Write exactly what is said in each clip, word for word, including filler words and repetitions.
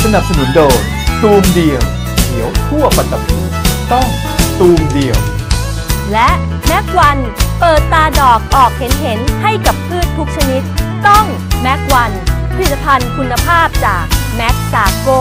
นับสนุนโดยตูมเดียวเขียวทั่วปัตตภีต้องตูมเดียวและแม็กวันเปิดตาดอกออกเห็นเห็นให้กับพืชทุกชนิดต้องแม็กวันผลิตภัณฑ์คุณภาพจากแม็กซาโก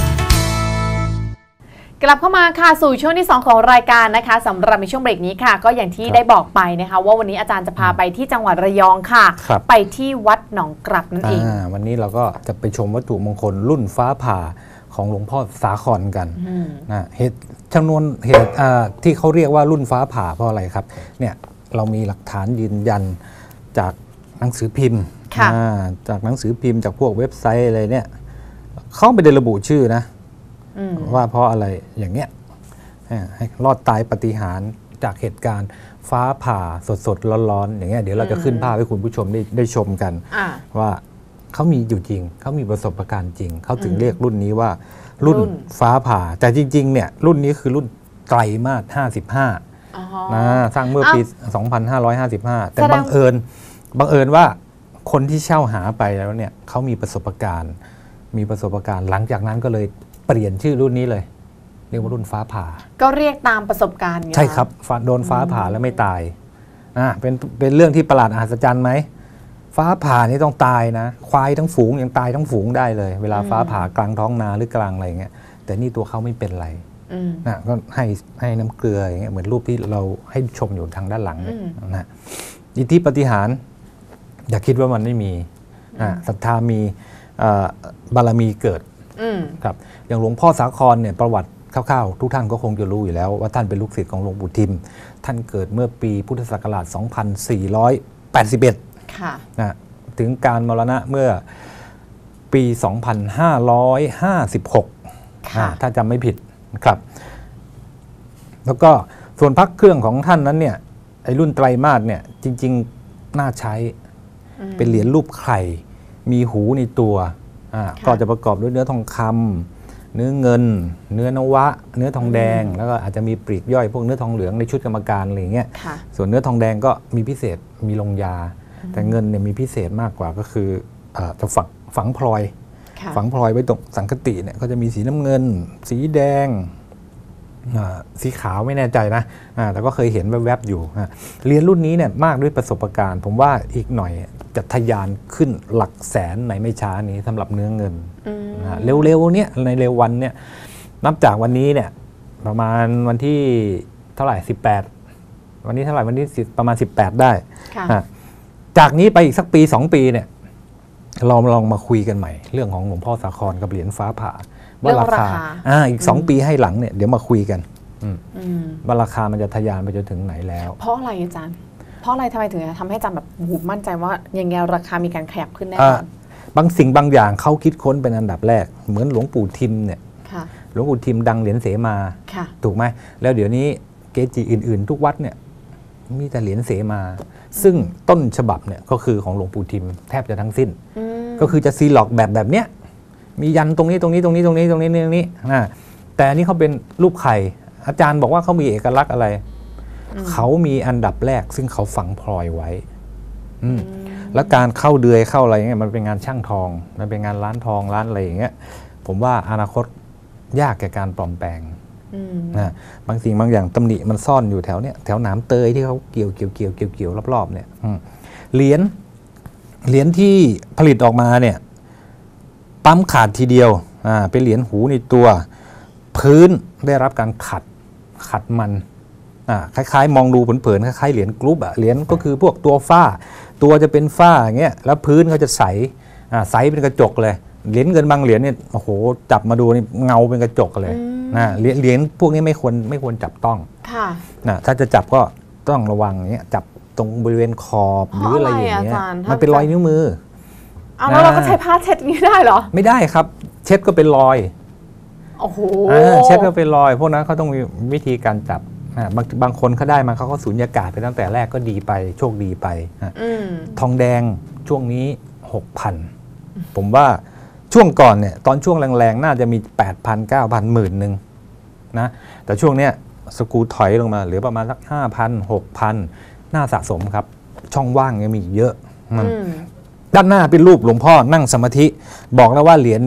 กลับเข้ามาค่ะสู่ช่วงที่สองของรายการนะคะสำหรับในช่วงเบรกนี้ค่ะก็อย่างที่ได้บอกไปนะคะว่าวันนี้อาจารย์จะพาไปที่จังหวัดระยองค่ะไปที่วัดหนองกลับนั่นเองวันนี้เราก็จะไปชมวัตถุมงคลรุ่นฟ้าผ่าของหลวงพ่อสาครกันนะเหตุจำนวนเหตุที่เขาเรียกว่ารุ่นฟ้าผ่าเพราะอะไรครับเนี่ยเรามีหลักฐานยืนยันจากหนังสือพิมพ์จากหนังสือพิมพ์จากพวกเว็บไซต์อะไรเนี่ยเขาไม่ได้ระบุชื่อนะว่าเพราะอะไรอย่างเงี้ยให้รอดตายปาฏิหาริย์จากเหตุการณ์ฟ้าผ่าสดๆร้อนๆอย่างเงี้ยเดี๋ยวเราจะขึ้นภาพให้คุณผู้ชมได้ได้ชมกันว่าเขามีอยู่จริงเขามีประสบการณ์จริงเขาถึงเรียกรุ่นนี้ว่ารุ่นฟ้าผ่าแต่จริงๆเนี่ยรุ่นนี้คือรุ่นไตรมาสห้าสิบห้านะสร้างเมื่อปีสองพันห้าร้อยห้าสิบห้าแต่บังเอิญบังเอิญว่าคนที่เช่าหาไปแล้วเนี่ยเขามีประสบการณ์มีประสบการณ์หลังจากนั้นก็เลยเปลี่ยนชื่อรุ่นนี้เลยเรียกว่ารุ่นฟ้าผ่าก็เรียกตามประสบการณ์ใช่ครับโดนฟ้าผ่าแล้วไม่ตายอ่าเป็นเป็นเรื่องที่ประหลาดอัศจรรย์ไหมฟ้าผ่านี่ต้องตายนะควายทั้งฝูงยังตายทั้งฝูงได้เลยเวลาฟ้าผ่ากลางท้องนาหรือกลางอะไรเงี้ยแต่นี่ตัวเขาไม่เป็นไรนะก็ให้ให้น้ำเกลืออย่างเงี้ยเหมือนรูปที่เราให้ชมอยู่ทางด้านหลังนะอิทธิปาฏิหาริย์อย่าคิดว่ามันไม่มีศรัทธามีบารมีเกิดครับอย่างหลวงพ่อสาครเนี่ยประวัติคร่าวๆทุกท่านก็คงจะรู้อยู่แล้วว่าท่านเป็นลูกศิษย์ของหลวงปู่ทิมท่านเกิดเมื่อปีพุทธศักราชสองพันสี่ร้อยแปดสิบเอ็ดนะถึงการมรณะเมื่อปีสองพันห้าร้อยห้าสิบหกถ้าจำไม่ผิดครับแล้วก็ส่วนพระเครื่องของท่านนั้นเนี่ยไอ้รุ่นไตรมาสเนี่ยจริงๆน่าใช้เป็นเหรียญรูปไข่มีหูในตัวก็จะประกอบด้วยเนื้อทองคำเนื้อเงินเนื้อนวะเนื้อทองแดงแล้วก็อาจจะมีปลีกย่อยพวกเนื้อทองเหลืองในชุดกรรมการอะไรอย่างเงี้ยส่วนเนื้อทองแดงก็มีพิเศษมีลงยาแต่เงินเนี่ยมีพิเศษมากกว่าก็คือจะฝังฝังพลอยฝังพลอยไว้ตรงสังคติเนี่ยก็จะมีสีน้ำเงินสีแดงสีขาวไม่แน่ใจนะแต่ก็เคยเห็นแวบๆอยู่เรียนรุ่นนี้เนี่ยมากด้วยประสบการณ์ผมว่าอีกหน่อยจะทะยานขึ้นหลักแสนในไม่ช้านี้สำหรับเนื้อเงินเร็วๆเนี่ยในเร็ววันเนี่ยนับจากวันนี้เนี่ยประมาณวันที่เท่าไหร่สิบแปดวันนี้เท่าไหร่วันนี้ประมาณสิบแปดได้จากนี้ไปอีกสักปีสองปีเนี่ยเราลองมาคุยกันใหม่เรื่องของหลวงพ่อสาครกับเหรียญฟ้าผ่าว่าราคาอ่าอีกสองปีให้หลังเนี่ยเดี๋ยวมาคุยกันว่าราคามันจะทะยานไปจนถึงไหนแล้วเพราะอะไรอาจารย์เพราะอะไรทำไมถึงทำให้อาจารย์แบบหูมั่นใจว่ายังไงราคามีการขยับขึ้นแน่นอนบางสิ่งบางอย่างเขาคิดค้นเป็นอันดับแรกเหมือนหลวงปู่ทิมเนี่ยหลวงปู่ทิมดังเหรียญเสมาถูกไหมแล้วเดี๋ยวนี้เกจิอื่นๆทุกวัดเนี่ยมีแต่เหรียญเสมาซึ่งต้นฉบับเนี่ยก็คือของหลวงปู่ทิมแทบจะทั้งสิ้นก็คือจะซีล็อกแบบแบบเนี้ยมียันตรงนี้ตรงนี้ตรงนี้ตรงนี้ตรงนี้ตรงนี้นะแต่อันนี้เขาเป็นรูปไข่อาจารย์บอกว่าเขามีเอกลักษณ์อะไรเขามีอันดับแรกซึ่งเขาฝังพลอยไว้แล้วการเข้าเดือยเข้าอะไรเงี้ยมันเป็นงานช่างทองมันเป็นงานร้านทองร้านอะไรอย่างเงี้ยผมว่าอนาคตยากแก่การปลอมแปลงนะบางสิ่งบางอย่างตำหนิมันซ่อนอยู่แถวเนี้ยแถวหนามเตยที่เขาเกี่ยวเกี่ยวเกี่ยวเกี่ยวเกี่ยวรอบๆเนี่ยเหรียญเหรียญที่ผลิตออกมาเนี่ยปั๊มขาดทีเดียวอ่าเป็นเหรียญหูในตัวพื้นได้รับการขัดขัดมันอ่าคล้ายๆมองดูเผินๆคล้ายๆเหรียญกรุ๊ปอะเหรียญก็คือพวกตัวฝ้าตัวจะเป็นฝ้าอย่างเงี้ยแล้วพื้นเขาจะใสอ่าใสเป็นกระจกเลยเหรียญเงินบางเหรียญเนี่ยโอ้โหจับมาดูนี่เงาเป็นกระจกเลยนะเหรียญพวกนี้ไม่ควรไม่ควรจับต้องนะถ้าจะจับก็ต้องระวังอย่างเงี้ยจับตรงบริเวณขอบหรืออะไรอย่างเงี้ยมันเป็นรอยนิ้วมือเอาแล้วเราก็ใช้ผ้าเช็ดนี้ได้เหรอไม่ได้ครับเช็ดก็เป็นรอยโอ้โหเช็ดก็เป็นรอยพวกนั้นเขาต้องมีวิธีการจับบางบางคนเขาได้มาเขาก็สูญญากาศไปตั้งแต่แรกก็ดีไปโชคดีไปทองแดงช่วงนี้ หกพัน ผมว่าช่วงก่อนเนี่ยตอนช่วงแรงๆน่าจะมี แปดพัน เก้าพัน หมื่นนึงนะแต่ช่วงเนี้ยสกูถอยลงมาเหลือประมาณสัก ห้าพัน หกพัน น่าสะสมครับช่องว่างยังมีเยอะด้านหน้าเป็นรูปหลวงพ่อนั่งสมาธิบอกแล้วว่าเหรียญเนี้ย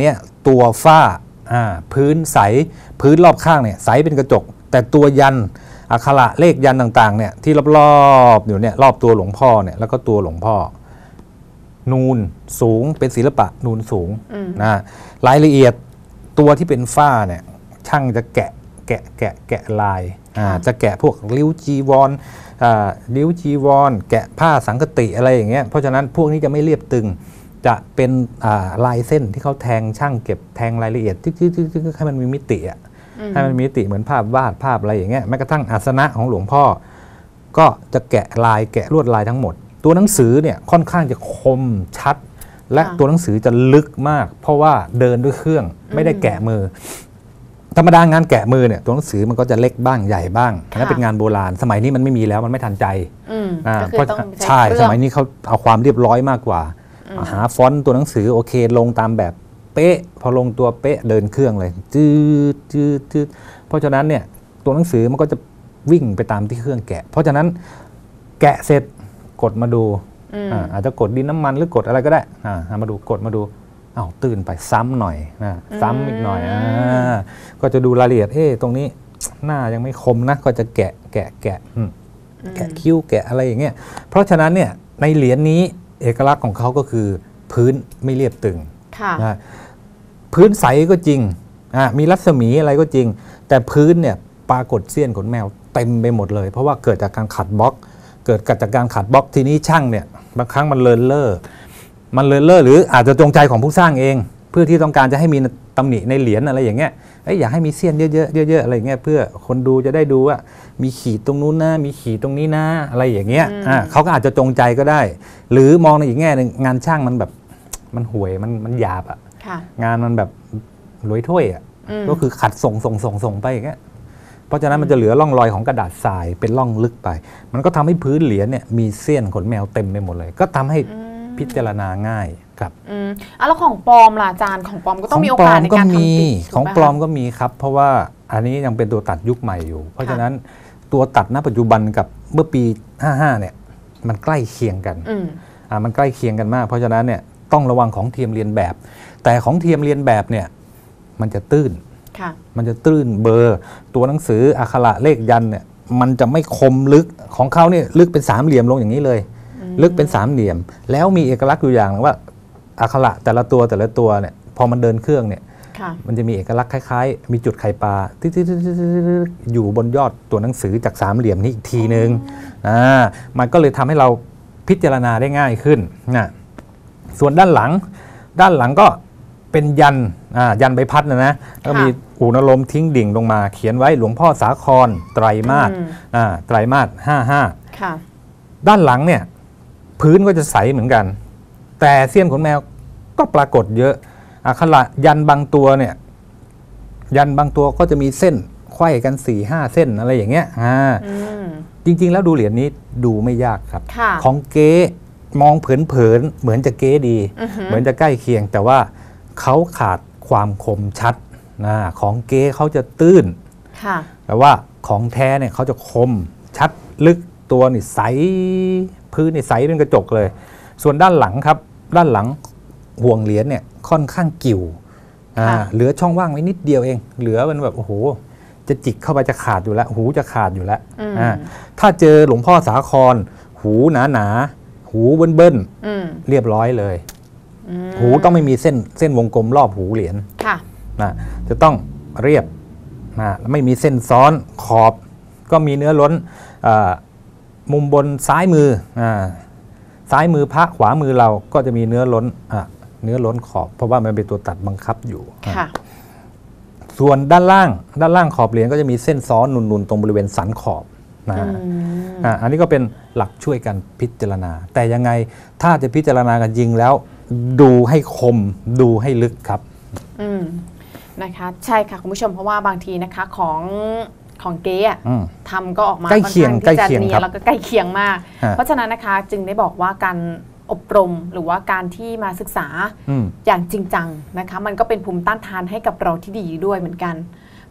ตัวฝ้าอ่าพื้นใสพื้นรอบข้างเนี่ยใสเป็นกระจกแต่ตัวยันอักขระเลขยันต่างๆเนี่ยที่รอบๆอยู่เนี่ยรอบตัวหลวงพ่อเนี่ยแล้วก็ตัวหลวงพ่อนูนสูงเป็นศิลปะนูนสูงนะรายละเอียดตัวที่เป็นฝ้าเนี่ยช่างจะแกะแกะแกะแกะลายอ่าจะแกะพวกริ้วจีวรอ่าริ้วจีวรแกะผ้าสังคติอะไรอย่างเงี้ยเพราะฉะนั้นพวกนี้จะไม่เรียบตึงจะเป็นลายเส้นที่เขาแทงช่างเก็บแทงรายละเอียดที่ให้มันมีมิติอ่ะให้มันมีมิติเหมือนภาพวาดภาพอะไรอย่างเงี้ยแม้กระทั่งอาสนะของหลวงพ่อก็จะแกะลายแกะลวดลายทั้งหมดตัวหนังสือเนี่ยค่อนข้างจะคมชัดและตัวหนังสือจะลึกมากเพราะว่าเดินด้วยเครื่องไม่ได้แกะมือธรรมดางานแกะมือเนี่ยตัวหนังสือมันก็จะเล็กบ้างใหญ่บ้างนั่นเป็นงานโบราณสมัยนี้มันไม่มีแล้วมันไม่ทันใจเพราะใช่สมัยนี้เขาเอาความเรียบร้อยมากกว่าหาฟอนต์ตัวหนังสือโอเคลงตามแบบเป๊ะพอลงตัวเป๊ะเดินเครื่องเลยจืดจืดจืดเพราะฉะนั้นเนี่ยตัวหนังสือมันก็จะวิ่งไปตามที่เครื่องแกะเพราะฉะนั้นแกะเสร็จกดมาดูอาจจะกดดินน้ำมันหรือกดอะไรก็ได้มาดูกดมาดูอ้าวตื่นไปซ้ำหน่อยนะซ้ำอีกหน่อยอ่าก็จะดูรายละเอียดเอ๊ะตรงนี้หน้ายังไม่คมนะก็จะแกะแกะแกะแกะคิ้วแกะอะไรอย่างเงี้ยเพราะฉะนั้นเนี่ยในเหรียญนี้เอกลักษณ์ของเขาก็คือพื้นไม่เรียบตึงนะพื้นใสก็จริงมีรัศมีอะไรก็จริงแต่พื้นเนี่ยปรากฏเสี้ยนขนแมวเต็มไปหมดเลยเพราะว่าเกิดจากการขัดบล็อกเกิดจากการขัดบล็อกทีนี้ช่างเนี่ยบางครั้งมันเลินเล่อมันเลินเล่อหรืออาจจะจงใจของผู้สร้างเองเพื่อที่ต้องการจะให้มีตำหนิในเหรียญอะไรอย่างเงี้ยอยากให้มีเสี้ยนเยอะๆเยอะๆอะไรอย่างเงี้ยเพื่อคนดูจะได้ดูว่ามีขีดตรงนู้นนะมีขีดตรงนี้นะอะไรอย่างเงี้ยอ่าเขาก็อาจจะจงใจก็ได้หรือมองในอีกแง่หนึ่งงานช่างมันแบบมันห่วยมันมันหยาบอ่ะงานมันแบบรวยถ้วยอ่ะก็คือขัดส่งส่งส่งส่งไปอย่างเงี้ยเพราะฉะนั้นมันจะเหลือร่องรอยของกระดาษทรายเป็นร่องลึกไปมันก็ทำให้พื้นเหรียญเนี่ยมีเสี้ยนขนแมวเต็มไปหมดเลยก็ทำให้พิจารณาง่ายครับอืมอ่ะแล้วของปลอมล่ะอาจารย์ของปลอมก็ต้องมีโอกาสในการทำติดของปลอมก็มีครับเพราะว่าอันนี้ยังเป็นตัวตัดยุคใหม่อยู่เพราะฉะนั้นตัวตัดณปัจจุบันกับเมื่อปีห้าสิบห้าเนี่ยมันใกล้เคียงกันอ่ามันใกล้เคียงกันมากเพราะฉะนั้นเนี่ยต้องระวังของเทียมเรียนแบบแต่ของเทียมเรียนแบบเนี่ยมันจะตื้นมันจะตื้นเบอร์ตัวหนังสืออักขระเลขยันเนี่ยมันจะไม่คมลึกของเขาเนี่ยลึกเป็นสามเหลี่ยมลงอย่างนี้เลยลึกเป็นสามเหลี่ยมแล้วมีเอกลักษณ์อยู่อย่างนึงว่าอักขระแต่ละตัวแต่ละตัวเนี่ยพอมันเดินเครื่องเนี่ยมันจะมีเอกลักษณ์คล้ายๆมีจุดไข่ปลาที่อยู่บนยอดตัวหนังสือจากสามเหลี่ยมนี้อีกทีนึงอ่ามันก็เลยทำให้เราพิจารณาได้ง่ายขึ้นนะส่วนด้านหลังด้านหลังก็เป็นยันอ่ายันใบพัดนะนะแล้วก็มีอู่นรมทิ้งดิ่งลงมาเขียนไว้หลวงพ่อสาครไตรมาสอ่าไตรมาสห้าห้าด้านหลังเนี่ยพื้นก็จะใสเหมือนกันแต่เสี้ยนขนแมวก็ปรากฏเยอะอักขระยันบางตัวเนี่ยยันบางตัวก็จะมีเส้นไขว้กันสี่ห้าเส้นอะไรอย่างเงี้ยอ่าจริงๆแล้วดูเหรียญนี้ดูไม่ยากครับของเก๊มองเผินๆเหมือนจะเก๊ดีเหมือนจะใกล้เคียงแต่ว่าเขาขาดความคมชัดนะของเก๊เขาจะตื้นแต่ว่าของแท้เนี่ยเขาจะคมชัดลึกตัวนี่ใสพื้นนี่ใสเป็นกระจกเลยส่วนด้านหลังครับด้านหลังห่วงเหรียญเนี่ยค่อนข้างกิ่วเหลือช่องว่างไว้นิดเดียวเองเหลือมันแบบโอ้โหจะจิกเข้าไปจะขาดอยู่แล้วหูจะขาดอยู่แล้วถ้าเจอหลวงพ่อสาครหูหนาหนาหูเบิ้ลเบิ้ลเรียบร้อยเลยหูต้องไม่มีเส้นเส้นวงกลมรอบหูเหรียญนะจะต้องเรียบนะไม่มีเส้นซ้อนขอบก็มีเนื้อล้นมุมบนซ้ายมือซ้ายมือพระขวามือเราก็จะมีเนื้อล้นเนื้อล้นขอบเพราะว่ามันเป็นตัวตัดบังคับอยู่ส่วนด้านล่างด้านล่างขอบเหรียญก็จะมีเส้นซ้อนนุนๆตรงบริเวณสันขอบนะอันนี้ก็เป็นหลักช่วยกันพิจารณาแต่ยังไงถ้าจะพิจารณากันจริงแล้วดูให้คมดูให้ลึกครับอืมนะคะใช่ค่ะคุณผู้ชมเพราะว่าบางทีนะคะของของเก๊อะทำก็ออกมาใกล้เคียงใกล้เคียงครับแล้วก็ใกล้เคียงมากเพราะฉะนั้นนะคะจึงได้บอกว่าการอบรมหรือว่าการที่มาศึกษาอย่างจริงจังนะคะมันก็เป็นภูมิต้านทานให้กับเราที่ดีด้วยเหมือนกัน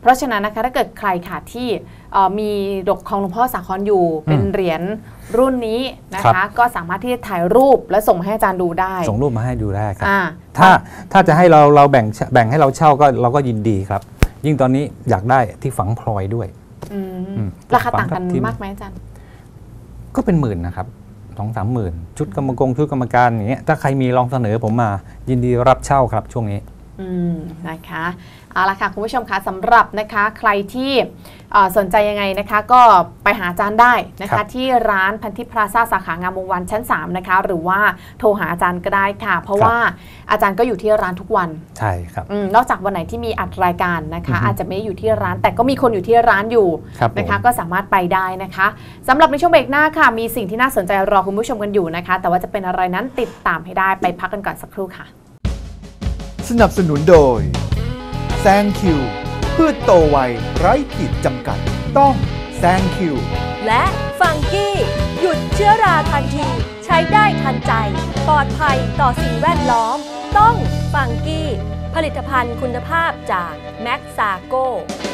เพราะฉะนั้นนะคะถ้าเกิดใครค่ะที่มีดอกของหลวงพ่อสาครอยู่เป็นเหรียญรุ่นนี้นะคะก็สามารถที่จะถ่ายรูปและส่งมาให้อาจารย์ดูได้ส่งรูปมาให้ดูได้ครับถ้าถ้าจะให้เราเราแบ่งแบ่งให้เราเช่าก็เราก็ยินดีครับยิ่งตอนนี้อยากได้ที่ฝังพลอยด้วยราคาต่างกันมากไหมอาจารย์ก็เป็นหมื่นนะครับสองสามหมื่นชุดกรรมกรชุดกรรมการอย่างเงี้ยถ้าใครมีลองเสนอผมมายินดีรับเช่าครับช่วงนี้อืมนะคะเอาละค่ะคุณผู้ชมคะสำหรับนะคะใครที่สนใจยังไงนะคะก็ไปหาอาจารย์ได้นะคะที่ร้านพันธิพลาซ่าสาขางามวงศ์วันชั้นสามนะคะหรือว่าโทรหาอาจารย์ก็ได้ค่ะเพราะว่าอาจารย์ก็อยู่ที่ร้านทุกวันใช่ครับนอกจากวันไหนที่มีอัดรายการนะคะอาจจะไม่อยู่ที่ร้านแต่ก็มีคนอยู่ที่ร้านอยู่นะคะก็สามารถไปได้นะคะสำหรับในช่วงเบรกหน้าค่ะมีสิ่งที่น่าสนใจรอคุณผู้ชมกันอยู่นะคะแต่ว่าจะเป็นอะไรนั้นติดตามให้ได้ไปพักกันก่อนสักครู่ค่ะสนับสนุนโดยแซงคิวพืชโตไวไร้ขีดจำกัดต้องแซงคิวและฟังกี้หยุดเชื้อราทันทีใช้ได้ทันใจปลอดภัยต่อสิ่งแวดล้อมต้องฟังกี้ผลิตภัณฑ์คุณภาพจากแม็กซาโก